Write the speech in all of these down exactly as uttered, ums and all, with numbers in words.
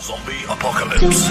Zombie Apocalypse.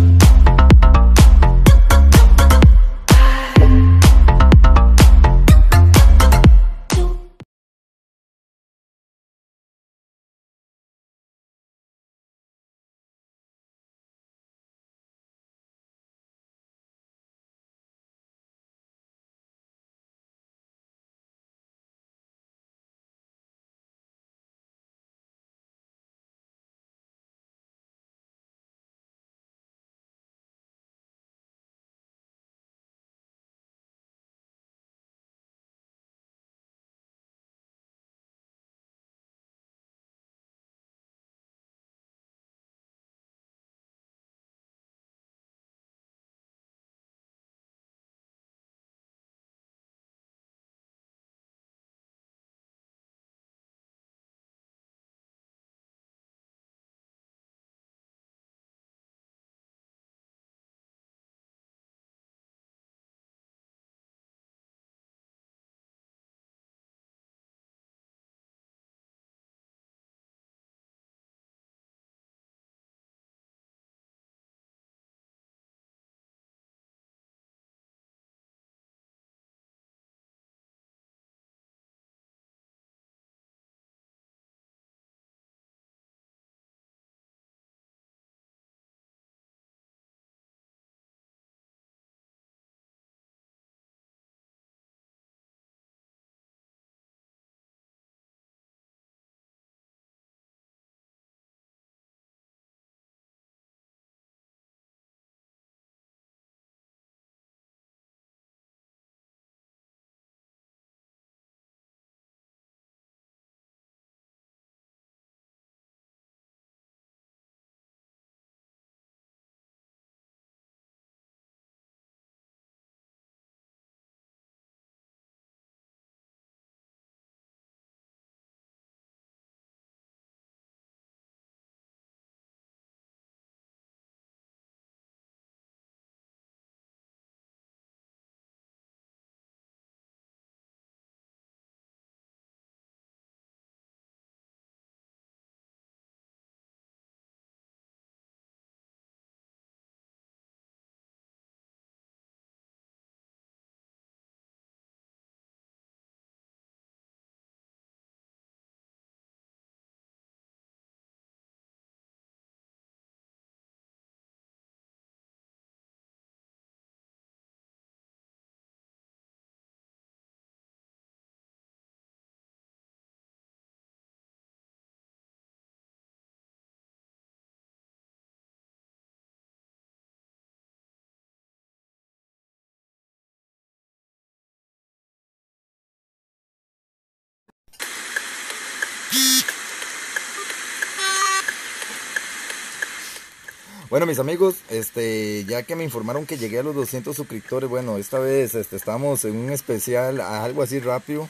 Bueno, mis amigos, este, ya que me informaron que llegué a los doscientos suscriptores, bueno, esta vez este, estamos en un especial, algo así rápido.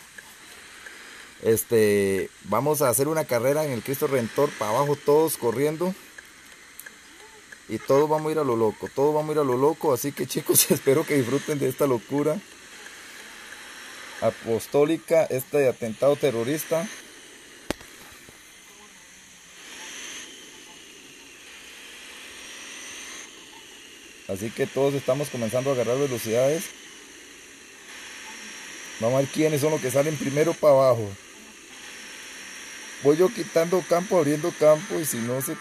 Este, vamos a hacer una carrera en el Cristo Redentor, para abajo todos corriendo. Y todos vamos a ir a lo loco, todos vamos a ir a lo loco, así que chicos, espero que disfruten de esta locura apostólica, este atentado terrorista. Así que todos estamos comenzando a agarrar velocidades. Vamos a ver quiénes son los que salen primero para abajo. Voy yo quitando campo, abriendo campo, y si no se...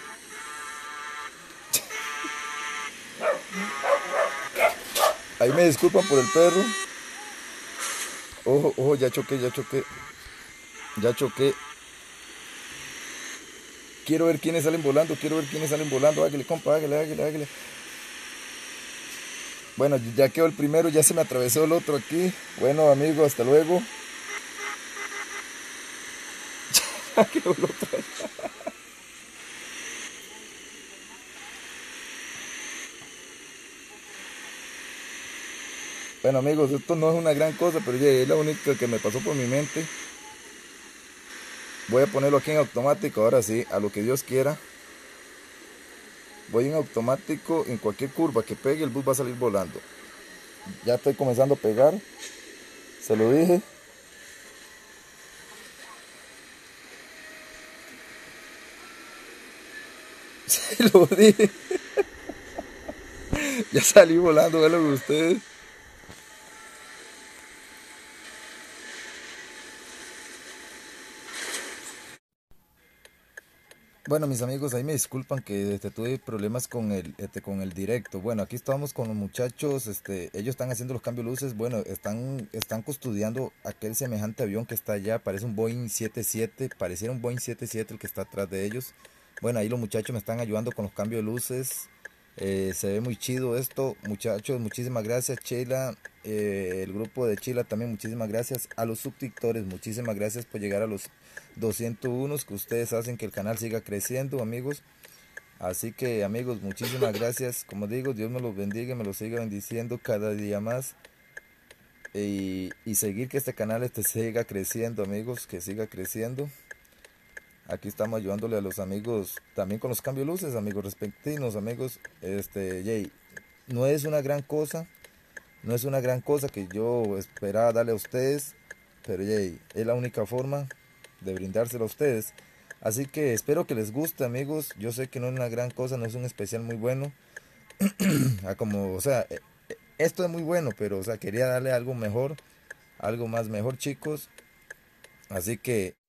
Ahí me disculpan por el perro. Ojo, ojo, ya choqué, ya choqué. Ya choqué. Quiero ver quiénes salen volando, quiero ver quiénes salen volando. Hágale, compa, hágale, hágale, hágale. Bueno, ya quedó el primero, ya se me atravesó el otro aquí. Bueno, amigo, hasta luego. Ya quedó el otro. Bueno, amigos, esto no es una gran cosa, pero ya es la única que me pasó por mi mente. Voy a ponerlo aquí en automático, ahora sí, a lo que Dios quiera. Voy en automático, en cualquier curva que pegue el bus va a salir volando. Ya estoy comenzando a pegar. Se lo dije. Lo dije. Ya salí volando, véanlo ustedes. Bueno, mis amigos, ahí me disculpan que este, tuve problemas con el, este, con el directo. Bueno, aquí estamos con los muchachos, este, ellos están haciendo los cambios de luces. Bueno, están, están custodiando aquel semejante avión que está allá. Parece un Boeing siete siete, pareciera un Boeing siete siete el que está atrás de ellos. Bueno, ahí los muchachos me están ayudando con los cambios de luces. Eh, se ve muy chido esto, muchachos. Muchísimas gracias, Sheila. Eh, el grupo de Sheila también, muchísimas gracias. A los suscriptores, muchísimas gracias por llegar a los doscientos uno, que ustedes hacen que el canal siga creciendo, amigos. Así que, amigos, muchísimas gracias. Como digo, Dios me los bendiga, me los siga bendiciendo cada día más. Y, y seguir que este canal este siga creciendo, amigos, que siga creciendo. Aquí estamos ayudándole a los amigos también con los cambios de luces, amigos respectivos, amigos. Este, Jay, no es una gran cosa, no es una gran cosa que yo esperaba darle a ustedes, pero Jay, es la única forma de brindárselo a ustedes. Así que espero que les guste, amigos. Yo sé que no es una gran cosa, no es un especial muy bueno. Ah, como, o sea, eh, eh, esto es muy bueno, pero o sea, quería darle algo mejor, algo más mejor, chicos. Así que